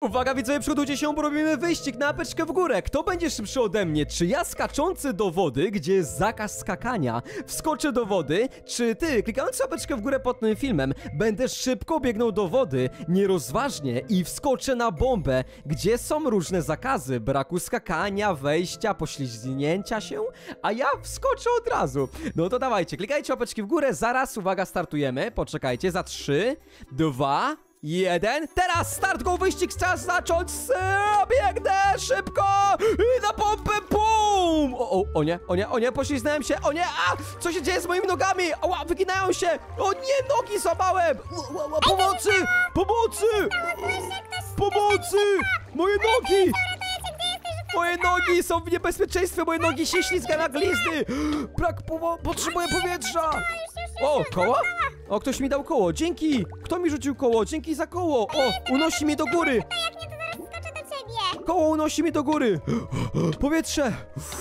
Uwaga widzowie, przygotujcie się, bo robimy wyścig na apeczkę w górę. Kto będzie szybszy ode mnie? Czy ja skaczący do wody, gdzie jest zakaz skakania, wskoczę do wody? Czy ty, klikając apeczkę w górę pod tym filmem, będę szybko biegnął do wody, nierozważnie i wskoczę na bombę, gdzie są różne zakazy, braku skakania, wejścia, poślizgnięcia się, a ja wskoczę od razu. No to dawajcie, klikajcie apeczki w górę, zaraz, uwaga, startujemy. Poczekajcie, za 3, 2... 1. Teraz start, go, wyścig, czas zacząć. Biegnę szybko i na pompę, pum! O nie, poślizgnąłem się, o nie, co się dzieje z moimi nogami? Ała, wyginają się, o nie, nogi złamałem. Pomocy, moje nogi są w niebezpieczeństwie, moje nogi się ślizgają na glizdy. Potrzebuję powietrza. O, koło? O, ktoś mi dał koło, dzięki! Kto mi rzucił koło? Dzięki za koło! O, unosi mnie do góry! Jak nie, to zaraz skoczę do ciebie! Koło unosi mnie do góry! Powietrze!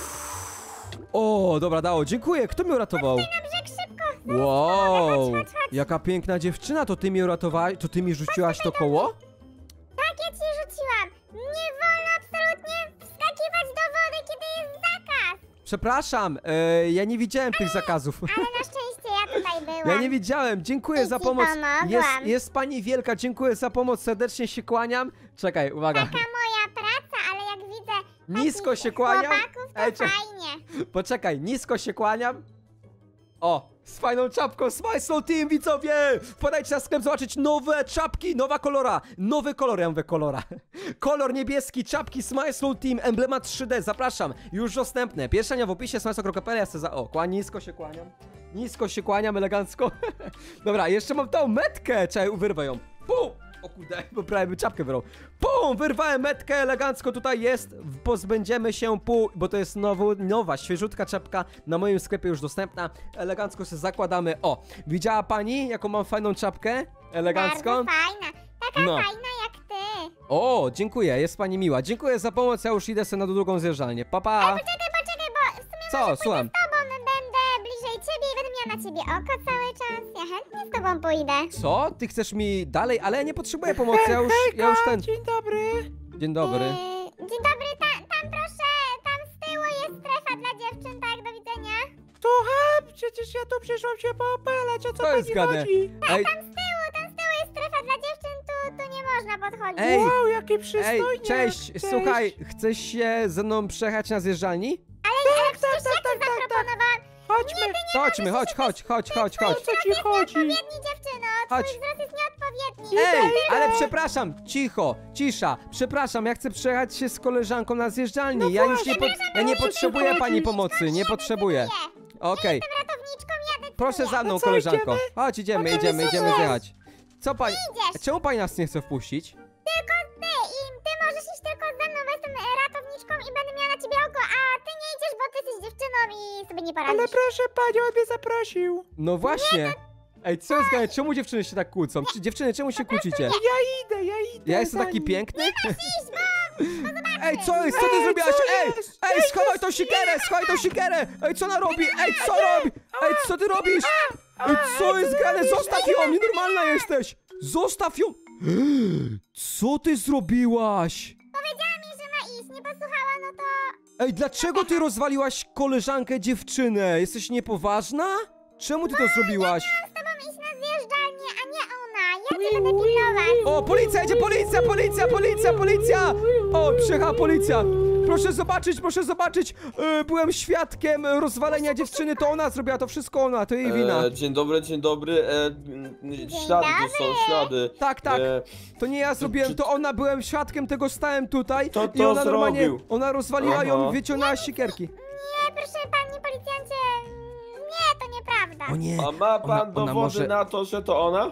O, dobra, dało, dziękuję! Kto mnie uratował? Na brzeg szybko! Wow! Chodź. Jaka piękna dziewczyna, to ty mnie uratowałaś? To ty mi rzuciłaś to koło? Tak, ja ci rzuciłam! Nie wolno absolutnie wskakiwać do wody, kiedy jest zakaz! Przepraszam, ja nie widziałem tych zakazów. Ale na szczęście ja tutaj byłam. Ja nie widziałem, dziękuję za ci pomoc. pomogłam. Jest pani wielka, dziękuję za pomoc, serdecznie się kłaniam. Czekaj, uwaga. Taka moja praca, ale jak widzę Nisko takich się kłaniam. chłopaków, to Ej, fajnie. Poczekaj, nisko się kłaniam. O, z fajną czapką, Smile Team, widzowie! Wpadajcie na sklep zobaczyć nowe czapki, nowa kolora. Nowy kolor, ja mówię kolora. Kolor niebieski, czapki Smile Team, emblemat 3D, zapraszam. Już dostępne. Pierwsza linia w opisie, smile.pl, nisko się kłaniam. Nisko się kłaniam, elegancko. Dobra, jeszcze mam tą metkę. Czekaj, wyrwę ją. Pum! O kurde, bo prawie by czapkę wyrwał. Pum! Wyrwałem metkę, elegancko tutaj jest. Pozbędziemy się bo to jest nowa, świeżutka czapka na moim sklepie już dostępna. Elegancko się zakładamy. O, widziała pani, jaką mam fajną czapkę? Elegancko. Bardzo fajna. Taka No. fajna jak ty. O, dziękuję, jest pani miła. Dziękuję za pomoc, ja już idę sobie na drugą zjeżdżalnię. Pa, pa. Poczekaj, bo w sumie Co, może słucham. pójdę z tobą, będę bliżej ciebie i będę miała na ciebie oko cały czas. Ja chętnie z tobą pójdę. Co? Ty chcesz mi dalej? Ale ja nie potrzebuję pomocy, ja już ten... Dzień dobry. Dzień dobry. Dzień dobry, tam proszę, tam z tyłu jest strefa dla dziewczyn, tak, do widzenia. Słucham, przecież ja tu przyszłam się poopalać, o co To jest pani gadane. chodzi? Ej, Tam z tyłu jest strefa dla dziewczyn, tu nie można podchodzić. Ej, Wow, jakie przystojnie. ej, cześć, słuchaj, chcesz się ze mną przejechać na zjeżdżalni? Ale przecież ja ci zaproponowałam. Chodźmy. Chodź. O co ci chodzi? Odpowiedni dziewczyno, Chodź. twój wzrost jest nieodpowiedni. Ej, ale przepraszam, cisza, przepraszam, ja chcę przejechać się z koleżanką na zjeżdżalni, ja już ja nie potrzebuję pani pomocy, nie potrzebuję. Okej, Jestem ratowniczką, jadę proszę za mną, No co, koleżanko, idziemy? chodź, idziemy Idziemy. zjechać. Co pani, idziesz. czemu pani nas nie chce wpuścić? Tylko ty możesz iść tylko ze mną, bo jestem ratowniczką i będę miała na ciebie oko, a ty nie idziesz, bo ty jesteś dziewczyną i sobie nie poradzisz. Ale proszę panią, on mnie zaprosił. No właśnie. Ej, co jest grane? Czemu dziewczyny się tak kłócą? Dziewczyny, czemu się kłócicie? Ja idę. Ja jestem za taki nim. piękny? Ej, co jest? Co ty zrobiłaś? Ej, schowaj tą sikierę! Ej, co ona robi? Ej, co robi? Ej, co ty robisz? Ej, co jest grane? Zostaw ją, nienormalna jesteś! Zostaw ją! Co ty zrobiłaś? Powiedziała mi, że ma iść, nie posłuchała, no to... Ej, dlaczego ty rozwaliłaś koleżankę dziewczynę? Jesteś niepoważna? Czemu ty to zrobiłaś? Z tobą iść na zjeżdżalnię, a nie ona. Ja cię będę pilnować. O, policja idzie, policja! O, przyjechała policja. Proszę zobaczyć. Byłem świadkiem rozwalenia dziewczyny, to ona zrobiła, to wszystko ona, to jej wina. Dzień dobry. Ślady tu są, ślady. Tak, to nie ja zrobiłem, to ona, byłem świadkiem tego, stałem tutaj Kto i to ona normalnie, zrobił? ona rozwaliła ją, Aha. wyciągnęła sikierki. Nie, proszę pani policjancie, nie, to nieprawda. O nie. A ma pan Ona dowody może- na to, że to ona?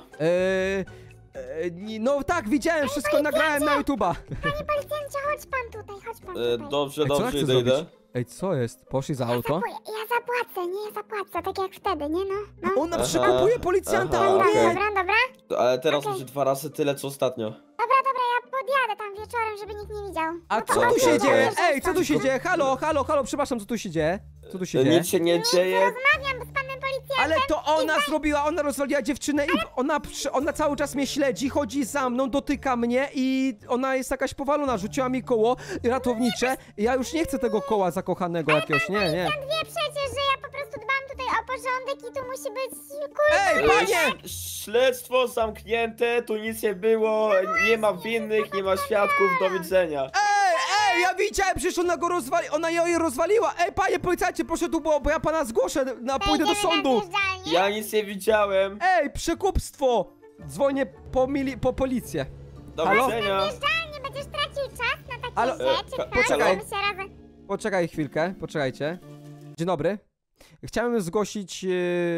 No tak, widziałem wszystko, nagrałem na YouTube'a. Panie policjancie, chodź pan tutaj. Dobrze, Ej, co ona chce zrobić? idę. Ej, co jest? Poszli za auto? Ja zapłacę, tak jak wtedy, nie no? Ona Aha. przekupuje policjanta, Aha, o okej. nie! Dobra. Ale teraz Okej. będzie 2 razy tyle, co ostatnio. Dobra, ja podjadę tam wieczorem, żeby nikt nie widział. A No to co tu okej, się okej. dzieje? Ej, co tu się dzieje? Halo, przepraszam, co tu się dzieje? Co tu się dzieje? Nic się nie dzieje. Rozmawiam z panem policjantem. Ale to ona zrobiła, ona rozwaliła dziewczynę i ona cały czas mnie śledzi, chodzi za mną, dotyka mnie i ona jest jakaś powalona, rzuciła mi koło ratownicze. Ja już nie chcę tego koła zakochanego jakiegoś, nie. Wie przecież, że ja po prostu dbam tutaj o porządek i tu musi być Ej, panie! Śledztwo zamknięte, tu nic nie było, nie ma winnych, nie ma świadków, do widzenia. Ej, ja widziałem, przecież ona ją rozwaliła. Ej, panie policjancie, proszę tu, bo ja pana zgłoszę, pójdę do sądu. Ja nic nie widziałem. Ej, przekupstwo! Dzwonię po policję. Do Halo? widzenia. Nie będziesz tracił czas na takie Ale- rzeczy, tak? poczekaj. Musimy się razem... Poczekaj chwilkę, poczekajcie. Dzień dobry. Chciałem zgłosić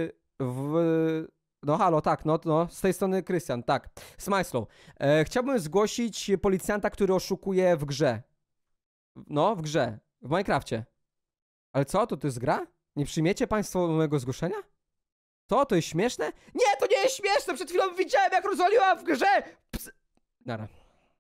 No halo, tak, no, z tej strony Krystian, tak. Smajslow. Chciałbym zgłosić policjanta, który oszukuje w grze. No, w grze. W Minecrafcie. Ale co, to jest gra? Nie przyjmiecie państwo mojego zgłoszenia? Co, to jest śmieszne? Nie, to nie jest śmieszne! Przed chwilą widziałem, jak rozwaliła w grze! Nara.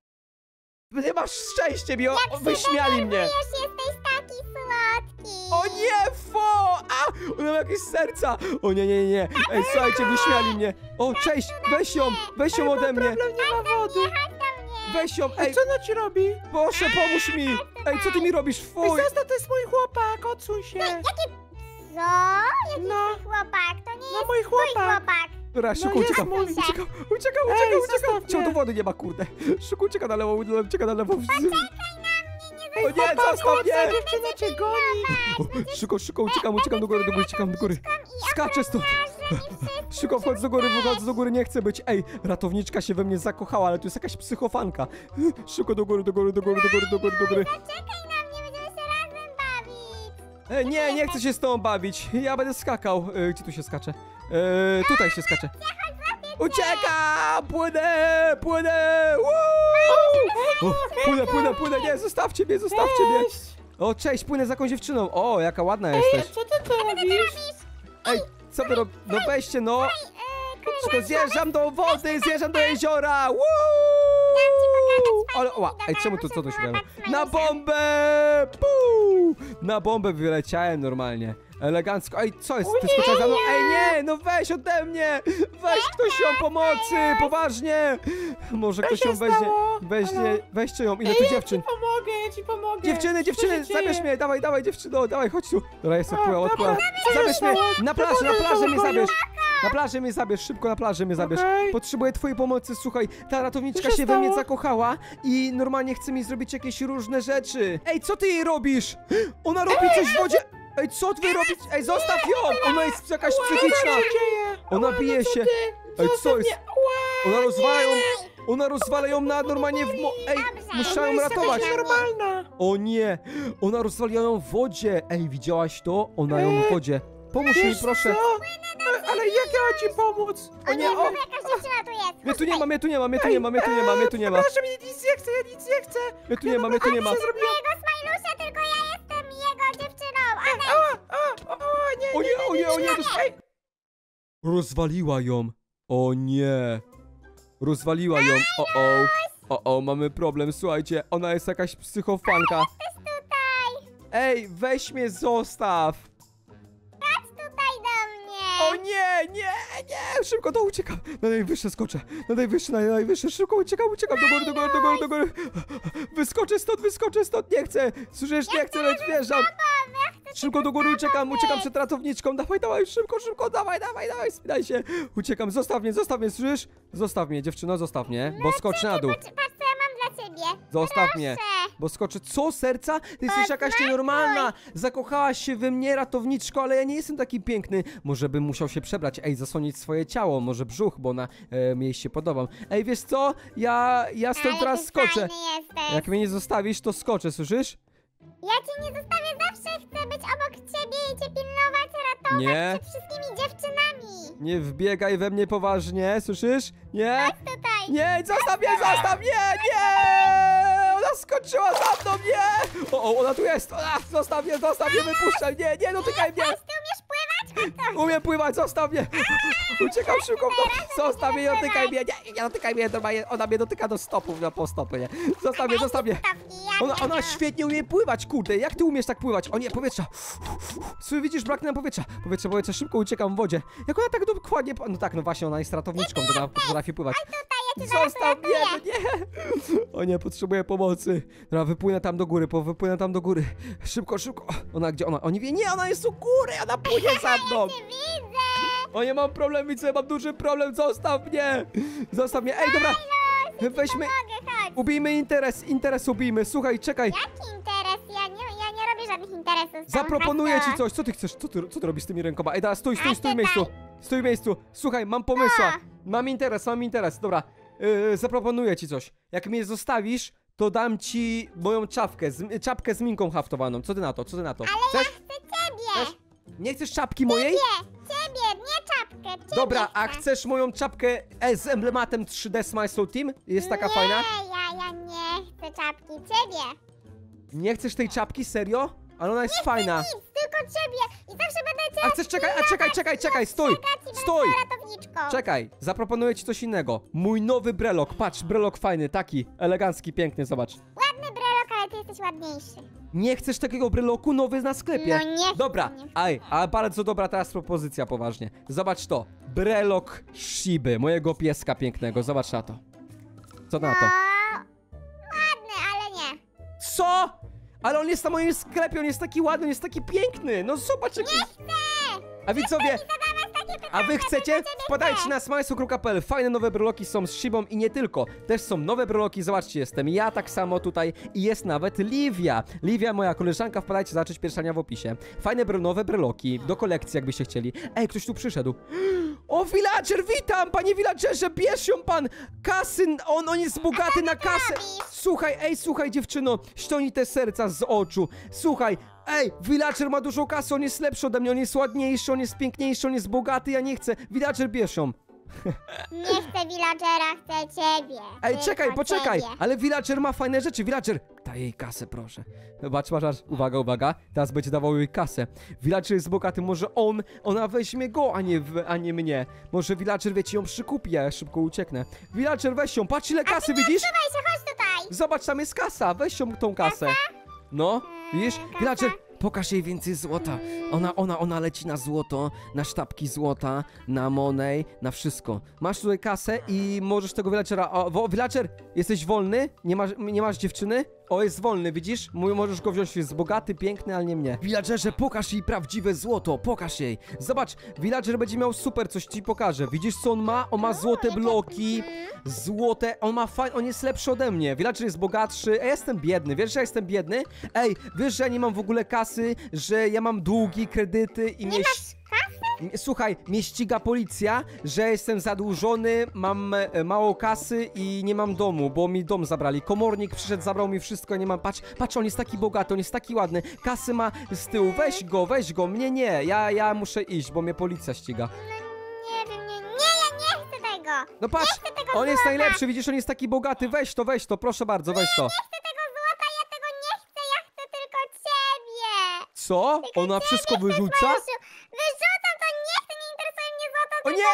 Nie masz szczęścia, wyśmiali mnie! Już jesteś taki słodki. O nie, ona ma jakieś serca! O nie. Ej, słuchajcie, wyśmiali mnie! O, cześć, weź ją ode mnie! Problem, nie ma wody. Weź ją, ej, Co ona ci robi? proszę, pomóż mi! Ej, co ty mi robisz, Ej, fuj! zostaw, to jest mój chłopak, odsuń się. Co? Jaki No. twój chłopak? To nie No jest mój twój chłopak. chłopak. Dobra, szybko jest uciekam, mój. uciekam! Ej, zostaw Czemu mnie. do wody nie ma, kurde? Szybko ucieka na lewo, ucieka na lewo. O nie, Chłopaku, zostaw mnie! ta dziewczyna cię goni. Szybko, uciekam do góry. Skaczę stąd! Szybko, wchodź do góry, nie chcę być. Ej, ratowniczka się we mnie zakochała, ale tu jest jakaś psychofanka. Szybko do góry. Czekaj na mnie, będziemy się razem bawić. Nie chcę się z tobą bawić. Ja będę skakał. Gdzie tu się skacze? Tutaj się skacze. Uciekam! Płynę! Woo! O, płynę, nie, zostawcie mnie! O, cześć, płynę za jakąś dziewczyną. O, jaka ładna jesteś. Co ty tu robisz? Ej, co wy robicie? No weźcie, no! Szybko, zjeżdżam do wody, zjeżdżam do jeziora! Woo! Ale, ej, czemu co tu się robi? Na bombę! Puu! Na bombę wyleciałem normalnie. Elegancko. Ej, co jest? Ty skoczyłaś za mną? Ej, nie! No weź ode mnie! Weź ktoś ją pomocy! Poważnie! Może ktoś ją weźmie. Weźcie ją. Ile tu dziewczyn? Ja ci pomogę. Dziewczyny, zabierz mnie! Dawaj dziewczyno, dawaj, chodź tu. Dobra, jestem odpływam. Co Zabierz jest mnie! stało? Na plażę mnie Pokoju. zabierz! Na plażę mnie zabierz, szybko na plażę mnie zabierz. Okej. Potrzebuję twojej pomocy, słuchaj, ta ratowniczka Co się się we mnie stało? zakochała i normalnie chce mi zrobić jakieś różne rzeczy. Ej, co ty jej robisz? Ona robi coś w wodzie. Ej, co ty robisz? Ej, zostaw ją! Ona jest jakaś psychiczna. Dzieje. Ona bije się. Ej, co jest? Ona rozwala ją na normalnie Ej, muszę ją ratować. Normalna. O nie, ona rozwaliła ją w wodzie. Ej, widziałaś to? Ona ją w wodzie. Pomóż mi, Wiesz proszę. co? Ale jak ja mam ci pomóc? O nie, o! Jakaś dziewczyna tu jest. Mnie tu nie ma. Proszę, mnie nic nie chcę, ja nic nie chcę. Mnie tu nie ma. Jego Smajlusia, tylko ja jestem jego dziewczyną. O nie, Ej! Rozwaliła ją. O nie. Rozwaliła ją. O, mamy problem, słuchajcie. Ona jest jakaś psychofanka. Ej, weź mnie, zostaw. Tutaj do mnie. O nie. Szybko, to uciekam. Na najwyższe skoczę. Na najwyższe. Szybko uciekam. Do góry. Wyskoczę stąd. Nie chcę. Słyszysz, nie chcę, lecz wjeżdżam. Szybko do góry uciekam przed ratowniczką. Dawaj, szybko, dawaj, spinaj się. Uciekam, zostaw mnie, słyszysz? Zostaw mnie, dziewczyno, zostaw mnie, bo skoczę na dół. Patrz, co ja mam dla ciebie. Zostaw mnie, bo skoczę. Co, serca? Ty jesteś jakaś nienormalna. Zakochałaś się we mnie, ratowniczko, ale ja nie jestem taki piękny. Może bym musiał się przebrać, zasłonić swoje ciało, może brzuch, bo jej się podobam. Ej, wiesz co? Ja stąd teraz skoczę. Jak mnie nie zostawisz, to skoczę, słyszysz? Ja cię nie zostawię, zawsze chcę być obok ciebie i cię pilnować, ratować Nie. przed wszystkimi dziewczynami. Nie wbiegaj we mnie poważnie, słyszysz? Nie? Tutaj. Nie, zostaw mnie! Ona skoczyła za mną, nie! O, ona tu jest! Zostaw mnie, wypuszczaj! Nie, dotykaj mnie! Ty umiesz pływać? Umiem pływać, zostaw mnie! Uciekam szybko! Zostaw mnie, nie dotykaj mnie! Nie dotykaj mnie, normalnie ona mnie dotyka do stopów, po stopy, nie? Zostaw mnie! Stopki, Ona świetnie umie pływać, kurde, jak ty umiesz tak pływać? O nie, powietrza. Słuchaj, widzisz, brak nam powietrza. Powietrze, szybko uciekam w wodzie. Jak ona tak dokładnie... No tak, no właśnie, ona jest ratowniczką, to ona potrafi pływać. Zostaw mnie, no nie! O nie, potrzebuję pomocy. Dobra, wypłynę tam do góry. Szybko. Ona, gdzie ona? O nie wie, nie, ona jest u góry, ona płynie za mną. O nie, mam problem, widzę, mam duży problem, zostaw mnie. Ej, dobra, weźmy, ubijmy interes ubijmy, słuchaj, czekaj. Jaki interes? Ja nie robię żadnych interesów. Zaproponuję ci coś, co ty chcesz, co ty robisz z tymi rękoma? Ej, teraz stój w miejscu. Słuchaj, mam pomysła, mam interes, dobra. Zaproponuję ci coś. Jak mnie zostawisz, to dam ci moją czapkę z minką haftowaną. Co ty na to? Ale Chcesz? ja chcę ciebie. Nie chcesz czapki mojej? Ciebie, nie czapkę, ciebie Dobra, chcę. a chcesz moją czapkę z emblematem 3D Smile Soul Team? Jest taka fajna? Ja nie chcę czapki, ciebie. Nie chcesz tej czapki? Serio? Ale ona jest fajna. Nic, tylko ciebie. I zawsze będę cię... A chcesz, czekaj, stój! ratowniczką. Czekaj, zaproponuję ci coś innego. Mój nowy brelok, patrz, brelok fajny, taki elegancki, piękny, zobacz. Ładny brelok, ale ty jesteś ładniejszy. Nie chcesz takiego breloku? Nowy na sklepie. No nie chcę, Dobra, nie. a bardzo dobra teraz propozycja, poważnie. Zobacz to, brelok Shiby, mojego pieska pięknego, zobacz na to. Co na to? Ładny, ale nie. Co? Ale on jest na moim sklepie, on jest taki ładny, on jest taki piękny. No zobacz jaki... A widzowie, a wy chcecie? Wpadajcie na smajsu.pl. Fajne nowe breloki są z Shibą i nie tylko. Też są nowe breloki, zobaczcie, jestem ja tak samo tutaj i jest nawet Livia. Livia, moja koleżanka, wpadajcie, zobaczyć pierwszania w opisie. Fajne nowe breloki do kolekcji, jakbyście chcieli. Ej, ktoś tu przyszedł. O, villager, witam, panie villagerze, bierz ją pan. Kasy, on jest bogaty na kasę. Słuchaj, dziewczyno, ściągnij te serca z oczu. Słuchaj, ej, villager ma dużo kasy, on jest lepszy ode mnie, on jest ładniejszy, on jest piękniejszy, on jest bogaty, ja nie chcę. Villager, bierz ją. Nie chcę villagera, chcę ciebie. Ej, Tylko czekaj, poczekaj, ciebie. ale villager ma fajne rzeczy, villager. Daj jej kasę, proszę. Patrz, uwaga, teraz będzie dawał jej kasę. Villager jest bogaty, może ona weźmie go, a nie mnie. Może villager, wiecie, ją przykupi, ja szybko ucieknę. Villager, weź ją, patrz ile kasy, widzisz? Trzymaj się, chodź tutaj. Zobacz, tam jest kasa, weź ją tą kasę. No, widzisz? Kasa? Villager, pokaż jej więcej złota. Ona leci na złoto, na sztabki złota, na Money, na wszystko. Masz tutaj kasę i możesz tego villagera... Villager, jesteś wolny? Nie masz dziewczyny? O, jest wolny, widzisz? Możesz go wziąć, jest bogaty, piękny, ale nie mnie. Villagerze, pokaż jej prawdziwe złoto, pokaż jej. Zobacz, villager będzie miał super, coś ci pokażę. Widzisz, co on ma? On ma złote bloki, złote, on jest lepszy ode mnie. Villager jest bogatszy, ja jestem biedny. Wiesz, że ja jestem biedny? Ej, wiesz, że ja nie mam w ogóle kasy, że ja mam długi, kredyty i Nie masz kasy? Słuchaj, mnie ściga policja, że jestem zadłużony, mam mało kasy i nie mam domu, bo mi dom zabrali. Komornik przyszedł, zabrał mi wszystko, nie mam... Patrz, on jest taki bogaty, on jest taki ładny. Kasy ma z tyłu, weź go, mnie nie. Ja muszę iść, bo mnie policja ściga. Nie wiem, ja nie chcę tego. No patrz, Nie chcę tego on jest złota. najlepszy, widzisz, on jest taki bogaty. Weź to, proszę bardzo, weź to. Nie chcę tego złota, ja tego nie chcę, ja chcę tylko ciebie. Co? Tylko Ona ciebie wszystko chcę, wyrzuca? Mariuszu. Wyrzucam to, nie chcę, nie interesuje mnie złoto. O nie,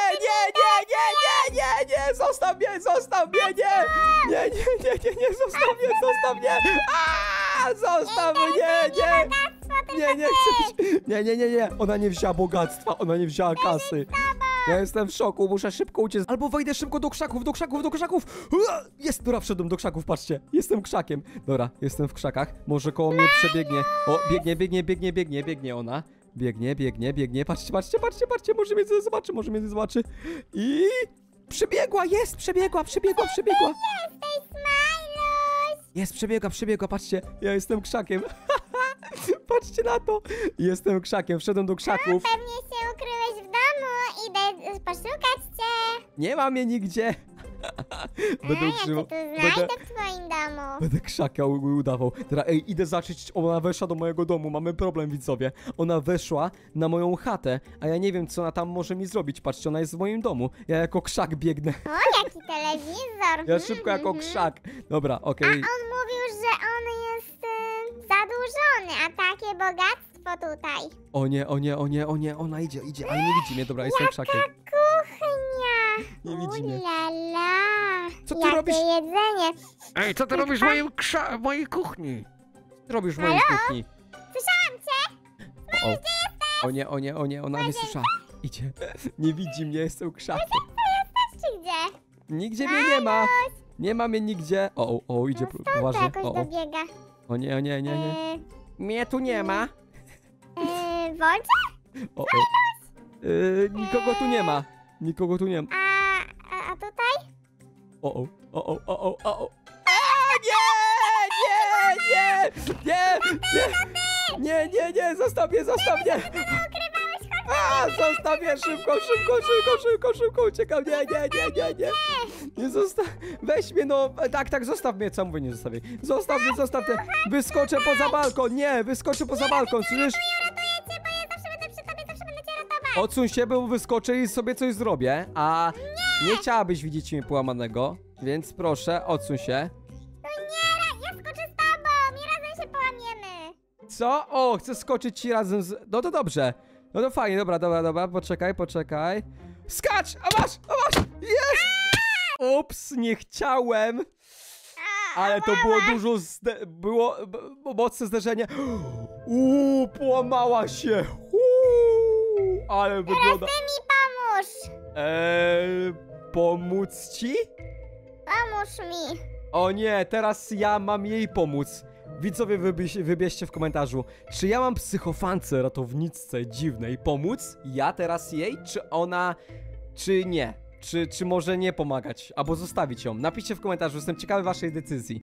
zostaw mnie, zostaw mnie, nie, zostaw mnie. Zostaw mnie, nie chcę. Nie, ona nie wzięła bogactwa, ona nie wzięła kasy. Ja jestem w szoku, muszę szybko uciec. Albo wejdę szybko do krzaków. Jest, dobra, wszedłem do krzaków, patrzcie. Jestem krzakiem. Dobra, jestem w krzakach. Może koło mnie przebiegnie. O, biegnie ona. Biegnie. Patrzcie, może mnie zobaczy. I... przebiegła. Jesteś Smajluś. Jest, przebiegła, patrzcie. Ja jestem krzakiem. Patrzcie na to. Jestem krzakiem, wszedłem do krzaków. Pewnie się ukryłeś w domu, idę poszukać cię. Nie mam mnie nigdzie. Będę Ja cię utrzymał. tu znajdę w twoim domu. Będę krzaka udawał. Teraz, ej, idę zobaczyć, ona weszła do mojego domu, mamy problem, widzowie. Ona weszła na moją chatę, a ja nie wiem, co ona tam może mi zrobić. Patrzcie, ona jest w moim domu. Ja jako krzak biegnę. O, jaki telewizor. Ja szybko jako krzak. Dobra, okej. On mówił, że on jest zadłużony, a takie bogactwo tutaj. O nie, ona idzie, ale nie widzi mnie. Dobra, jestem krzakiem. Kuchnia. Nie widzi mnie. Ulala. Co ty Jakie robisz? jedzenie. Ej, co ty robisz w mojej kuchni? Co ty robisz w mojej kuchni? Słyszałam cię. O nie, o nie, o nie, ona nie słyszała. Idzie. Nie widzi mnie, jestem krzakiem. Czy gdzie? Nigdzie mnie nie ma. Nie ma mnie nigdzie. O, idzie To poważnie. jakoś O dobiega. nie, o nie, nie, nie. Mnie tu nie ma. Wolce? O. Nikogo tu nie ma. Nikogo tu nie ma. A tutaj? O. Nie, zostaw mnie. Zostaw mnie, szybko, uciekam, nie. Nie zostaw, weź mnie, no, tak, zostaw mnie, co mówię, nie zostawię. Zostaw mnie, wyskoczę poza balkon, wyskoczę poza balkon, słyszysz? Ratuję cię, bo ja zawsze będę przy tobie, zawsze będę cię ratować. Odsuń się, bo wyskoczę i sobie coś zrobię, a nie chciałabyś widzieć mnie połamanego, więc proszę, odsuń się. No nie, ja skoczę z tobą i razem się połamiemy. Co? O, chcę skoczyć ci razem z... No to dobrze. No to fajnie, dobra, poczekaj. Skacz! A masz! Jest! Ups, nie chciałem. Ale to było dużo, mocne zderzenie. Połamała się. Ale wygląda... Ty mi pomóż. Pomóc ci? Pomóż mi. O nie, teraz ja mam jej pomóc. Widzowie, wybierzcie w komentarzu, czy ja mam psychofance, ratowniczce dziwnej pomóc? Ja teraz jej, czy ona, czy nie? Czy może nie pomagać, albo zostawić ją? Napiszcie w komentarzu, jestem ciekawy waszej decyzji.